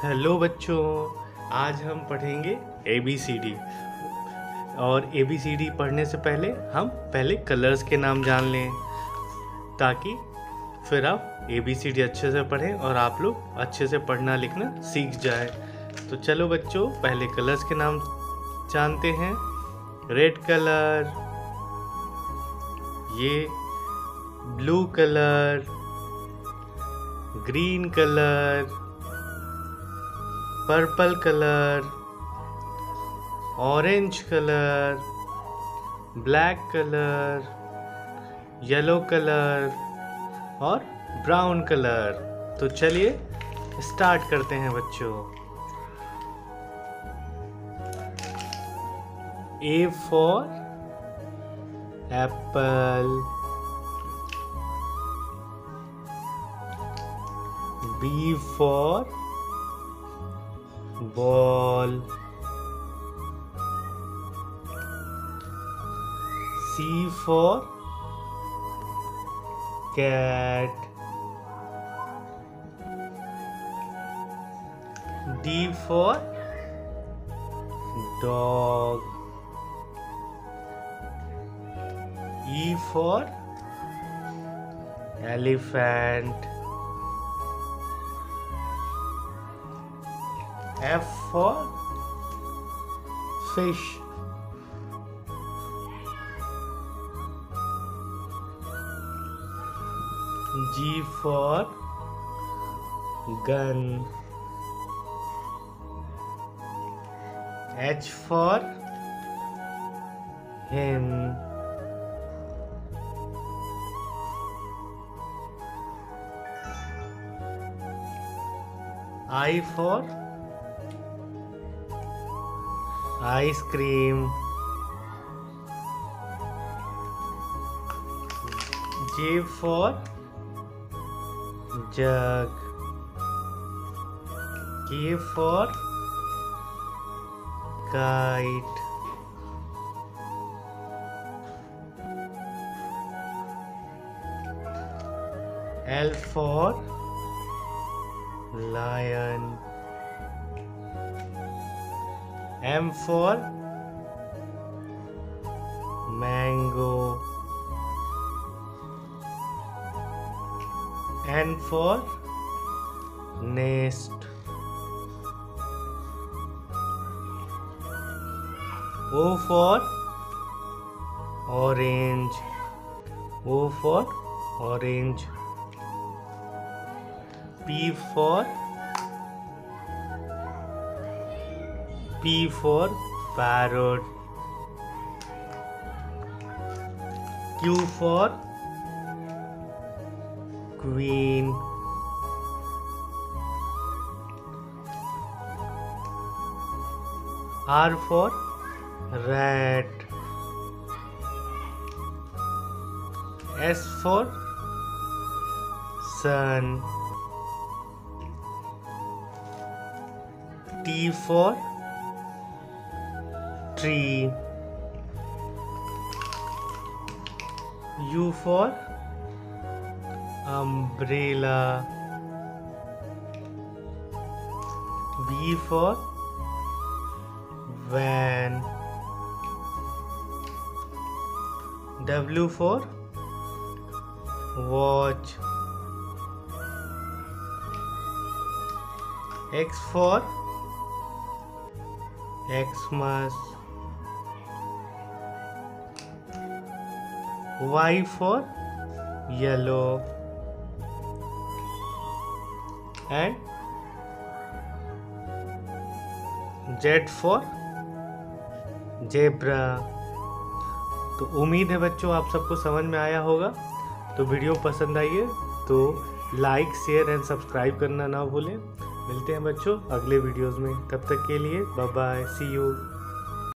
Hello बच्चों, आज हम पढ़ेंगे ABCD। और ABCD पढ़ने से पहले हम कलर्स के नाम जान लें, ताकि फिर आप ABCD अच्छे से पढ़ें और आप लोग अच्छे से पढ़ना लिखना सीख जाए। तो चलो बच्चों, पहले कलर्स के नाम जानते हैं। रेड कलर, ये blue colour, green colour, purple colour, orange colour, black colour, yellow colour और ब्राउन कलर। तो चलिए स्टार्ट करते हैं बच्चों। A for apple, B for ball, C for cat, D for dog, E for elephant, F for fish, G for gun, H for hen, I for ice cream, J for jug, K for kite, L for lion, M for mango, N for nest, O for orange, O for orange, P for parrot, Q for queen, R for rat, S for sun, T for tree, U for umbrella, V for van, W for watch, X for Xmas, Y for yellow, and Z for zebra। तो उम्मीद है बच्चों आप सबको समझ में आया होगा। तो वीडियो पसंद आई है तो लाइक, शेयर एंड सब्सक्राइब करना ना भूलें। मिलते हैं बच्चों अगले वीडियोस में, तब तक के लिए बाय बाय, सी यू।